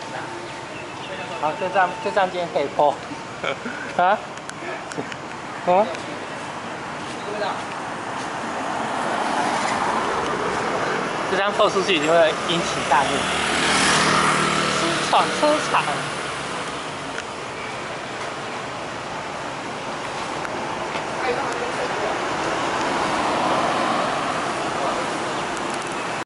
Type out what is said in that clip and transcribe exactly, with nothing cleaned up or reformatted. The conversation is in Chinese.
好，就这样，就这样，今天可以播。啊？啊？这张播出去一定会引起大怒。私闯车场。